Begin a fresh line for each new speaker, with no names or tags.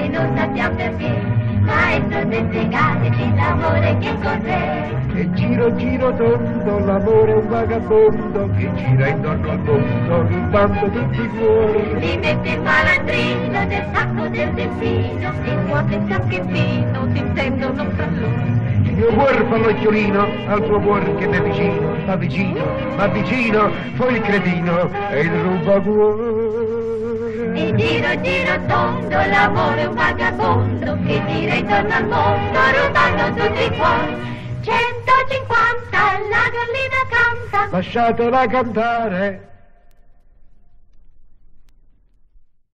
non sappiamo perché. Maestro del spiegateci l'amore che cos'è.
E giro giro tondo, l'amore è un vagabondo che gira intorno al mondo, rubando tutti i cuori.
Li mette il malandrino del sacco del destino, si scuote il sacchettino, si intendono fra loro.
Il mio cuore fa l'occhiolino al tuo cuore che mi è vicino, ma vicino, ma vicino, poi il cretino e il rubacuore.
E giro giro tondo, l'amore è un vagabondo che gira intorno al mondo, rubando tutti i cuori. 150 la gallina canta.
Lasciatela cantare.